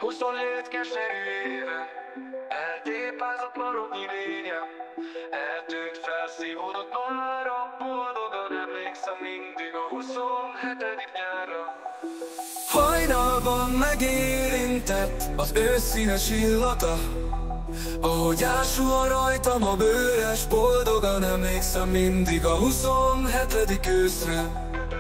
27 keserű éve eltépázott maroknyi lénye, eltűnt, felszívódott mára. Boldogan emlékszem mindig a 27. nyárra. Hajnalban megérintett az őszínes illata, ahogy ásul rajtam a bőres. Boldogan emlékszem mindig a 27. őszre.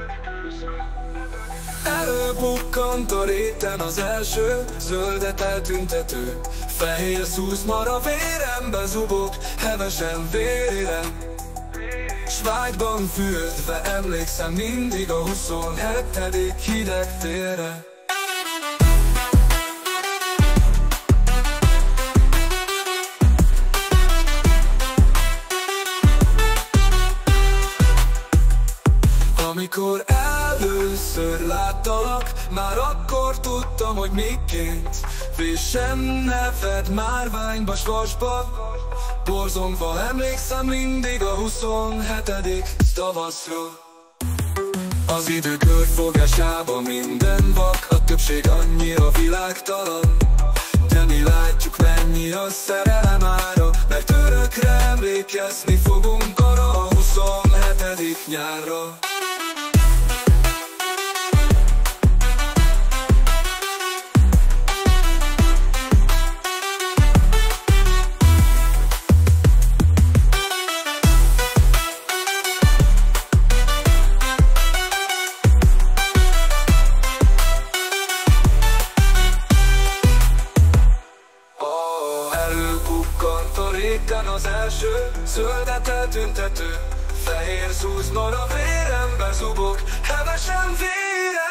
Előbukkant a réten az első zöldet eltüntető fehér szúzmar, a vérembe zubog, hevesen vérélem. S vágyban fürdve emlékszem mindig a 27. hideg télre. Amikor először láttalak, már akkor tudtam, hogy miként. Vésem neved márványba, s vasba, borzongva emlékszem mindig a 27. tavaszra. Az idő körforgásában minden vak, a többség annyira világtalan, de mi látjuk, mennyi a szerelem ára, mert örökre emlékezni fogunk arra a 27. nyárra. Előbukkant a réten az első zöldet eltüntető fehér szúzmar, a vérembe zubog, hevesen vére.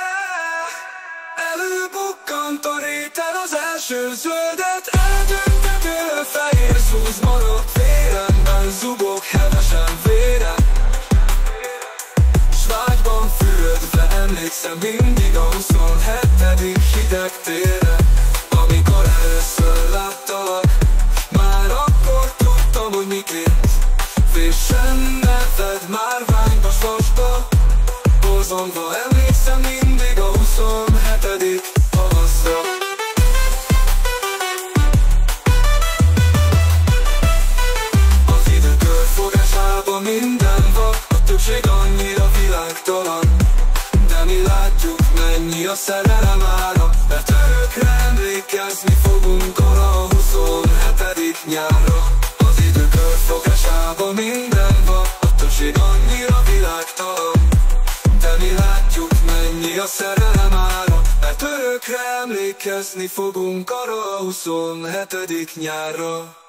Előbukkant a réten az első zöldet eltüntető fehér szúzmar, a véremben zubog, hevesen vére. S vágyban fürdve emlékszem mindig a 27. hideg télre. Amikor először láttalak, már akkor tudtam, hogy miként. Vésem neved márványba, s vasba, borzongva emlékszem mindig a 27. tavaszra. Az idő körforgásában minden vak, a többség annyira világtalan, de mi látjuk, mennyi a szerelem ára, mert örökre emlékezni fogunk arra a 27. nyárra. Az idő körforgásában minden vak, a többség annyira világtalan, de mi látjuk, mennyi a szerelem ára, mert örökre emlékezni fogunk arra a 27. nyárra.